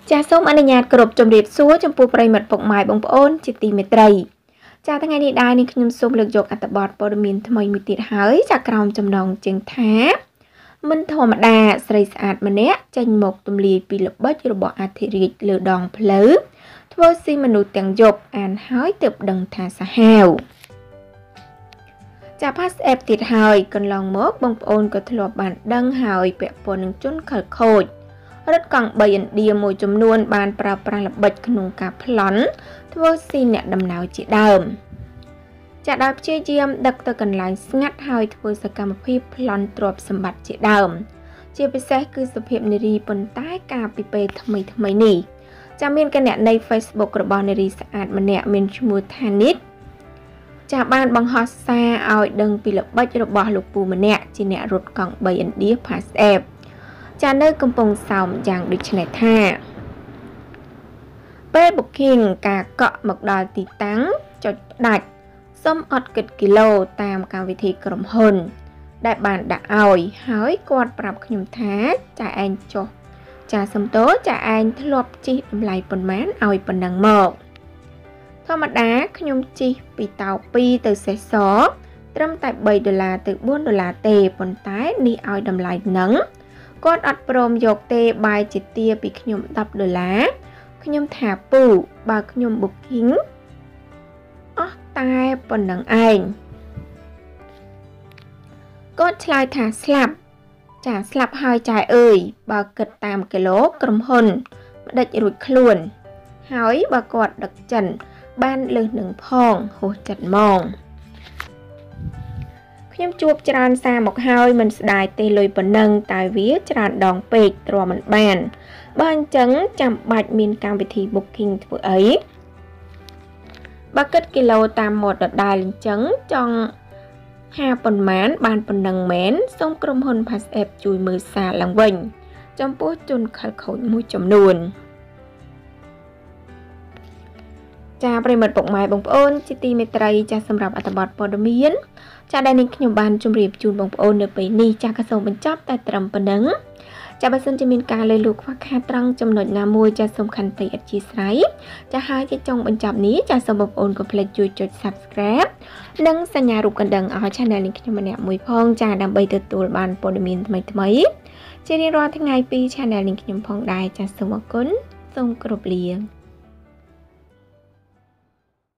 ចាសសូមអនុញ្ញាតគោរពជំរាបសួរចំពោះប្រិយមិត្តពុកម៉ែបងប្អូនជាទីមេត្រីចាថ្ងៃនេះដែរនេះខ្ញុំសូមលើកយកអត្ថបទព័ត៌មានថ្មីមួយទៀតហើយចាក្រោមចំណងជើងថាមិនធម្មតាស្រីស្អាតម្នាក់ចេញមកទម្លាយពីល្បិចរបស់អធិរាជលើដងផ្លូវធ្វើស៊ីមនុស្សទាំងយប់អានហើយទើបដឹងថាសាហាវចាផាសអេបទៀតហើយកន្លងមកបងប្អូនក៏ធ្លាប់បានដឹងហើយពាក់ព័ន្ធនឹងជនខិលខូចរថកង់3ឥណ្ឌាមួយចំនួនបានប្រើប្រាស់ល្បិចក្នុងការប្លន់ធ្វើស៊ីអ្នកដំណើរជាដើមចាដោយព្យាយាមដឹកទៅកន្លែងស្ងាត់ហើយធ្វើសកម្មភាពប្លន់ទ្រព្យសម្បត្តិជាដើមជាពិសេសគឺសុភាពនារីប៉ុន្តែកាលពីពេលថ្មីនេះចាមានគណនី Facebook របស់នារីស្អាតម្នាក់មានឈ្មោះថានិតចាបានបង្ហោះសារឲ្យដឹងពីល្បិចរបស់លោកពូម្នាក់ជាអ្នករត់កង់3ឥណ្ឌា Pass App ចានៅកំពង់សោមយ៉ាងដូចនេះថាពេល booking ការកក់មកដល់ទីតាំងចុចផ្ដាច់សុំអត់គិតគីឡូតាមកម្មវិធីក្រុមហ៊ុនដែលបានដាក់ឲ្យហើយគាត់ប្រាប់ខ្ញុំថាចាឯងចុះចាសំទោចាឯងធ្លាប់ជិះតម្លៃប៉ុន្មានឲ្យប៉ុណ្ណឹងមកធម្មតាខ្ញុំជិះពីតោ2ទៅសេសសត្រឹមតែ$3ទៅ$4ទេប៉ុន្តែនេះឲ្យតម្លៃហ្នឹងគាត់អត់ព្រមយកទេបាយជាទាពីខ្ញុំ$10ខ្ញុំថាពូបើខ្ញុំ booking អស់តែប៉ុណ្ណឹងឯងគាត់ឆ្លើយថាស្លាប់ចាស្លាប់ហើយចែអើយបើគិតតាមគីឡូក្រុមហ៊ុនផ្ដិចរួចខ្លួនហើយបើគាត់ដឹកចិនបានលើសនឹងផងហួសចិត្តហ្មងខ្ញុំជួបច្រើនសារមកហើយមិនស្ដាយទេលុយប៉ុណ្ណឹងតែវាច្រើនដងពេកទ្រាំមិនបានបើអញ្ចឹងចាំបាច់មានកម្មវិធី booking ធ្វើអីបើគិតគីឡូតាមម៉ូតដដែលអញ្ចឹងចង់ហាប៉ុន្មានបានប៉ុណ្ណឹងមែនសូមក្រុមហ៊ុន Pass App ជួយមើលសារឡើងវិញចំពោះជនខិលខូចមួយចំនួនចាប្រិមិត្តពុកម៉ែបងប្អូនជាទីមេត្រីចាសម្រាប់អត្ថបទព័ត៌មានចាដែលនេះខ្ញុំបានជម្រាបជូនបងប្អូននៅពេលនេះចាក៏សូមបញ្ចប់តែត្រឹមប៉ុណ្ណឹងចាបើសិនជាមានការលើសលួសខ្វះខាតត្រង់ចំណុចណាមួយចាសូមខន្តីអធិស្ឋានចាហើយជាចុងបញ្ចប់នេះចាសូមបងប្អូនកុំភ្លេចជួយចុច Subscribe និងសញ្ញារូបកណ្ដឹងឲ្យ Channel នេះខ្ញុំម្នាក់មួយផងចាដើម្បីទទួលបានព័ត៌មានថ្មីជារៀងរាល់ថ្ងៃពី Channel នេះខ្ញុំផងដែរចាសូមអរគុណសូមគោរពលា